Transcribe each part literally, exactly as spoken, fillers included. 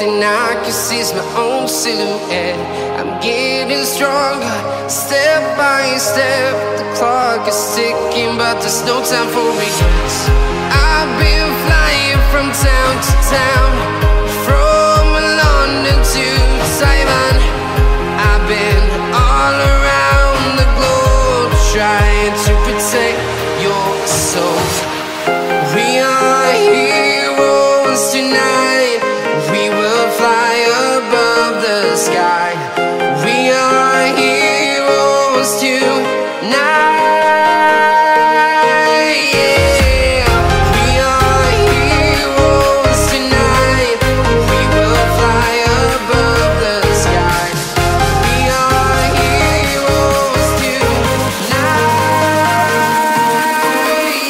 thing I can see is my own silhouette. I'm getting stronger, step by step. The clock is ticking, but there's no time for regrets. I've been flying from town to town, from London to Taiwan. I've been all around the globe, trying to protect your soul. We are heroes tonight. We will fly above the sky. We are heroes tonight. Yeah. We are heroes tonight. We will fly above the sky. We are heroes tonight.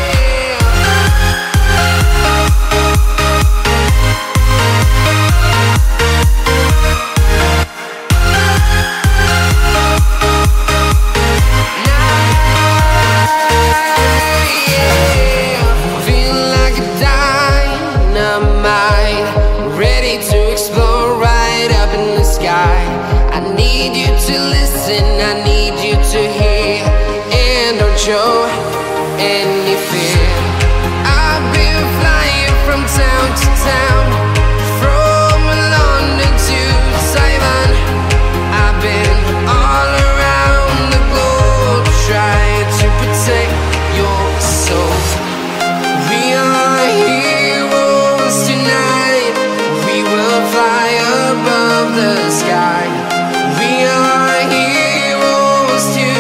I need you to hear, and don't show any fear. I've been flying from town to town, from London to Taiwan. I've been all around the globe, trying to protect your soul. We are heroes tonight. We will fly above the sky. We are heroes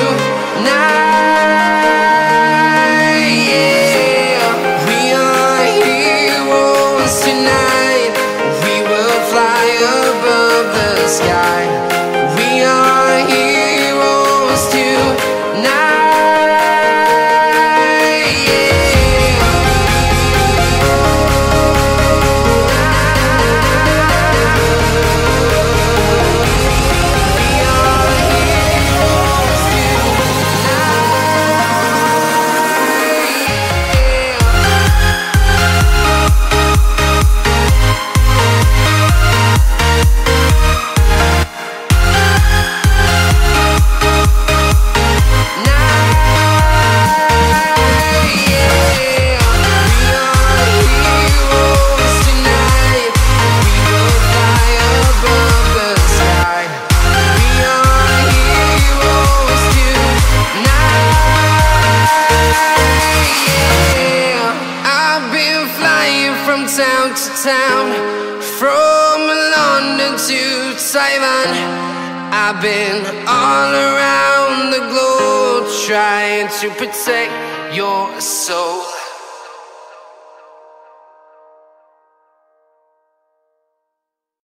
tonight. Yeah. We are heroes tonight. We will fly above the sky. We are heroes tonight. Yeah. Town to town, from London to Taiwan. I've been all around the globe, trying to protect your soul.